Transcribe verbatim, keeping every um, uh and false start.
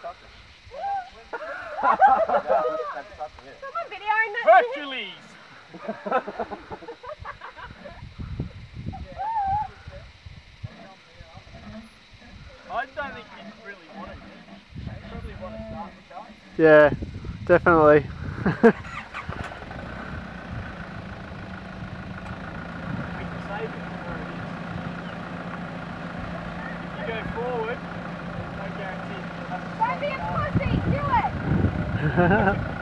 Someone videoing that Hercules! I don't think you really want it. You probably want to start the shot. Yeah, definitely. We can save it where it is. If you go forward, there's no guarantee. Don't be a pussy, do it!